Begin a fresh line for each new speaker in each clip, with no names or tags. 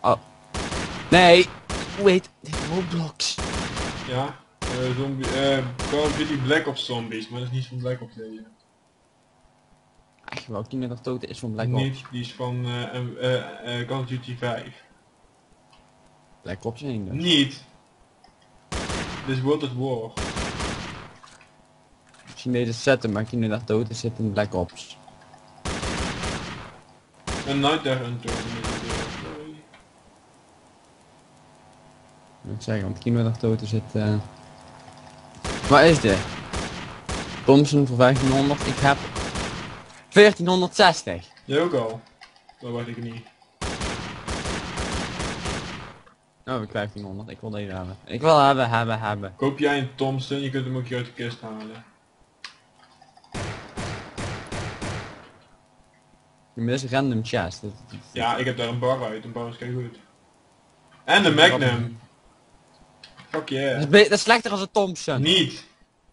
Oh. Nee. Hoe heet dit? Roblox.
Ja. Zombie, Call of Duty Black Ops Zombies, maar dat is niet van Black Ops deze.
Echt wel, Kino nog dood is van Black Ops.
Niet, die is van Call of Duty 5.
Black Ops 1 dus.
Niet. Dit is World at War.
Misschien deze zetten, maar Kino nog dood is zit in Black Ops.
Een Night Hunter.
Moet ik zeggen, want Kino nog dood is zit... Waar is dit? Thompson voor 1500. Ik heb 1460.
Jij ook al? Dat weet ik niet.
Oh, ik 1500. Ik wil deze hebben. Ik wil hebben.
Koop jij een Thompson, je kunt hem ook hier uit de kist halen.
Dit is random chest.
Ja, ik heb daar een bar uit, een bar is kei goed. En de Magnum. Fuck yeah.
Dat is slechter als een Thompson.
Niet.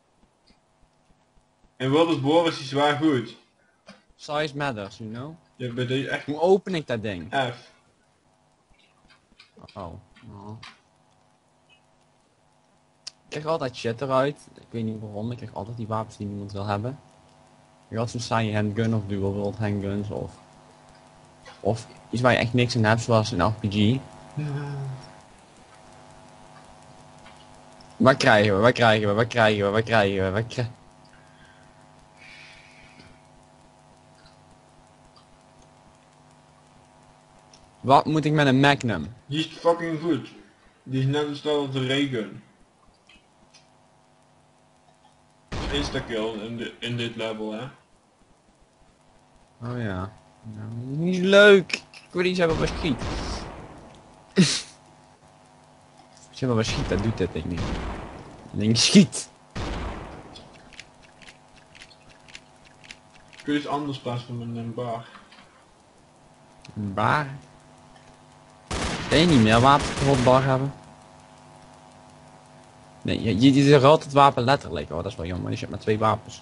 In World at War is hij zwaar goed.
Size matters, you know.
Je hebt bij deze echt
Hoe open ik dat ding?
F.
Oh. Ik krijg altijd shit eruit. Ik weet niet waarom. Ik krijg altijd die wapens die niemand wil hebben. Ik had zo'n saaie handgun of dual wield handguns of iets waar je echt niks in hebt zoals een RPG. Wat krijgen we? Wat moet ik met een Magnum?
Die is fucking goed. Die is net zo snel als de Raygun. Instakill in dit level, hè.
Oh ja. Nou, niet leuk. Ik wil iets hebben wat schiet. Als je maar wat schiet, dat doet dit ding niet. Dat ding schiet.
Kun je iets anders plaatsen met een bar?
Een bar. Kan je niet meer wapens op een bar hebben? Nee, je zegt altijd het wapen letterlijk. Oh, dat is wel jammer. Dus je hebt maar 2 wapens.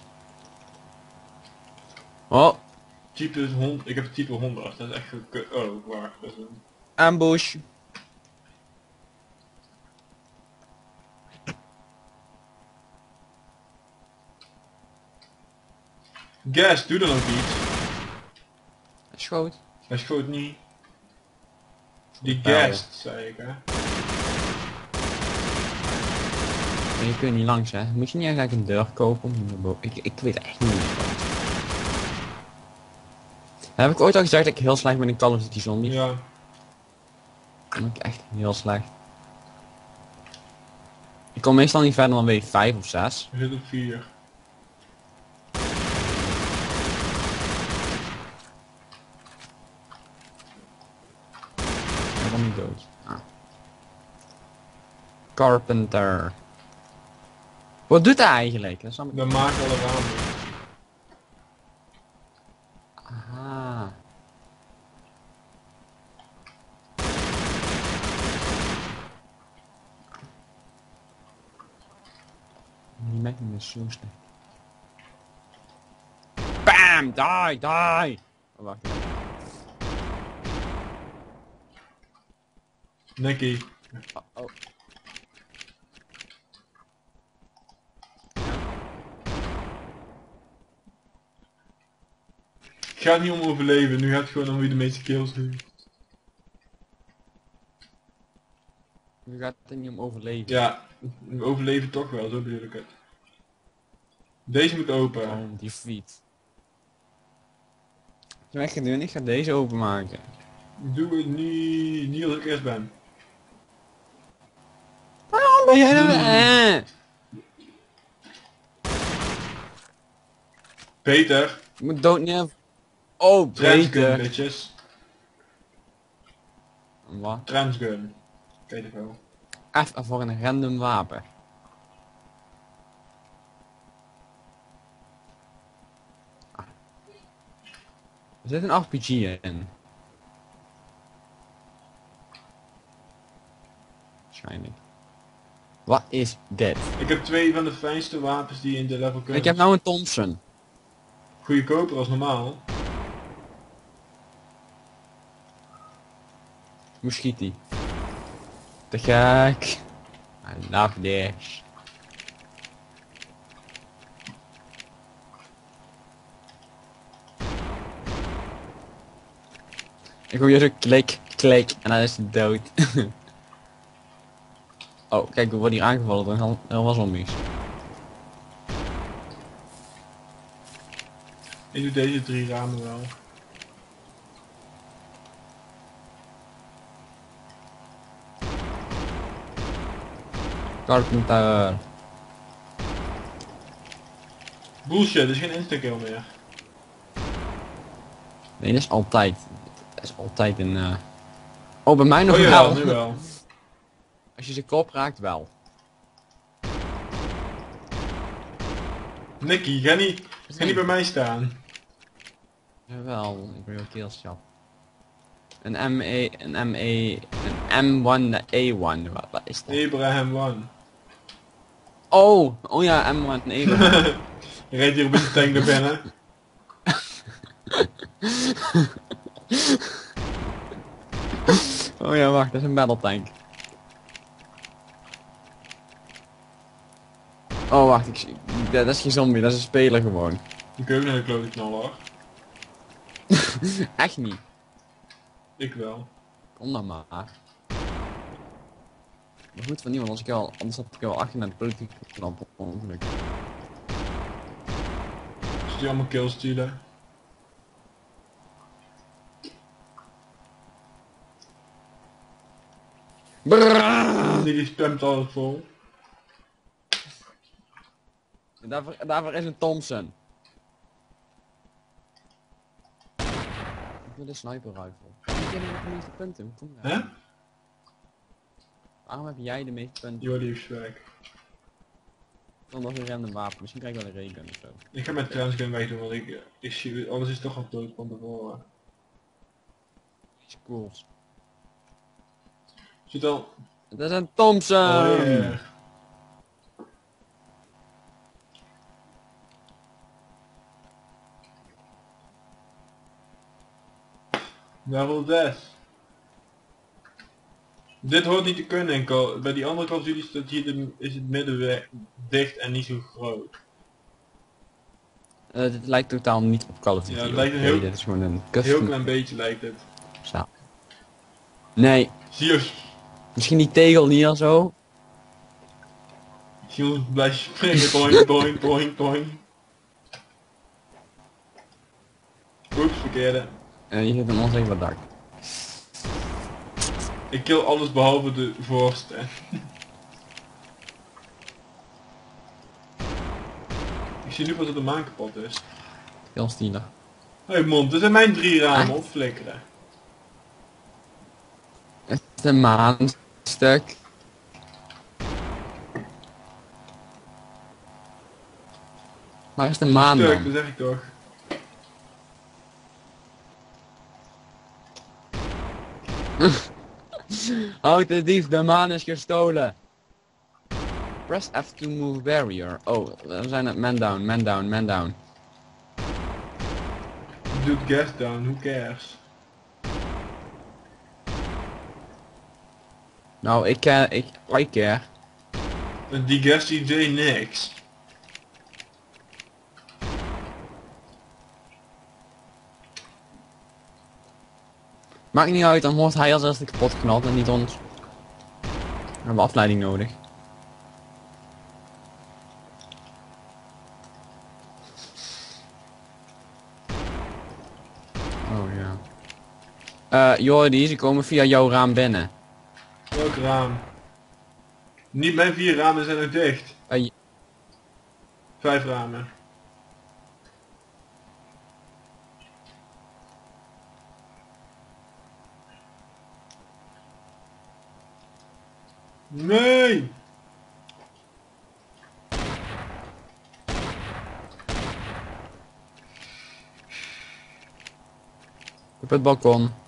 Oh,
Type is 100, ik heb type 100, dat is echt oh, waar, dat is een...
ambush.
Gas, doe dan ook iets.
Schoot.
Hij schoot niet. Die
Pijl.
gas, zei ik, hè.
Maar je kunt niet langs, hè. Moet je niet eigenlijk een deur kopen? Om naar boven- ik weet echt niet meer. Heb ik ooit al gezegd dat ik heel slecht ben in Call of Duty Zombies?
Ja.
Dan ben ik echt heel slecht. Ik kom meestal niet verder dan week 5 of 6.
We zitten op 4.
Ik ben niet dood. Ah. Carpenter. Wat doet hij eigenlijk? Dat snap ik-
We maken alle wapens.
Aha. Die Magnum is zo slecht. Bam! Die! Oh, wacht even.
Nicky.
Oh.
Het gaat niet om overleven, nu gaat het gewoon om wie de meeste kills doet.
Nu gaat het er niet om overleven.
Ja, we overleven toch wel, zo bedoel ik het. Deze moet open.
Oh, die feet. Wat ga ik doen? Ik ga deze openmaken.
Doe het niet als ik eerst ben.
Waarom ben jij er?
Peter,
Ik moet dood niet. Oh,
transgun
beter.
bitches.
Wat?
Transgun. Kijk het wel.
Even voor een random wapen. Ah. Er zit een RPG in. Waarschijnlijk. Wat is dit?
Ik heb 2 van de fijnste wapens die je in de level kunt.
Ik heb nou een Thompson.
Goedkoper als normaal.
Hoe schiet die? Te gek. I love this. Ik hoor hier zo klik, klik en dan is hij dood. Oh, kijk, we worden hier aangevallen door heel wat zombies.
Ik doe deze 3 ramen wel.
Carpenter.
Bullshit, er is geen instakill meer.
Nee, dat is altijd. Dat is altijd een... Oh, bij mij nog
Oh
wel.
jawel, nu wel.
Als je ze kop raakt, wel.
Nicky, ga niet bij mij staan.
Jawel, ik ben heel keelschap. Een ME, een ME, een M1, A1, wat is dat?
Abraham 1.
Oh ja, M1, A1.
Je rijdt hier op een tank naar binnen.
Oh ja, wacht, dat is een battle tank. Oh wacht, dat is geen zombie, dat is een speler gewoon.
Die kun je ook naar de klote knallen hoor.
Echt niet.
Ik wel.
Kom dan maar. Maar goed van niemand, anders had ik wel achter naar de politiek geknapt op ongeluk.
Zit je allemaal kills sturen?
Brrrr.
Die spamt alles vol.
Daarvoor is een Thompson. Ik wil een sniper rifle. Ik heb nog de meeste punten, hoe kom je?
Hè?
Waarom heb jij de meeste punten?
Jordi is weg.
Dan nog een random wapen, misschien krijg ik wel een raygun of zo.
Ik ga met transgun wegdoen, want ik zie, alles is toch al dood van tevoren.
Iets cools.
Zit al...
Dat is een Thompson!
Oh yeah. Level death. Dit hoort niet te kunnen enkel. Bij die andere Call of Duty staat hier is het middenweg dicht en niet zo groot.
Dit lijkt totaal niet op Call of Duty.
Ja, het lijkt een heel-
dit is gewoon een
Heel
custom.
klein beetje lijkt het.
Zo. Nee,
Zie je,
misschien die tegel niet al zo.
zie je ons blijven springen, boing, boing, boing, boing. Oeps, verkeerde.
Je zit een onzichtbaar dak.
Ik kill alles behalve de voorste. Ik zie nu pas dat de maan kapot is.
Heel stielig.
Hé mond, dit zijn mijn 3 ramen, opflikkeren.
Het is een maanstuk. Waar is de maan
Stuk,
dan?
dat zeg ik toch.
Houd de dief, de maan is gestolen. Press F to move barrier. Oh, we zijn het man down, man down, man down.
Doet gas down, who cares?
Nou, I care.
Die gas die deed niks.
Maakt niet uit, dan wordt hij als eerste kapot geknald en niet ons. We hebben afleiding nodig. Oh ja. Jordi, ze komen via jouw raam binnen.
Welk raam? Niet mijn 4 ramen zijn nog dicht. 5 ramen. Nee!
Op het balkon.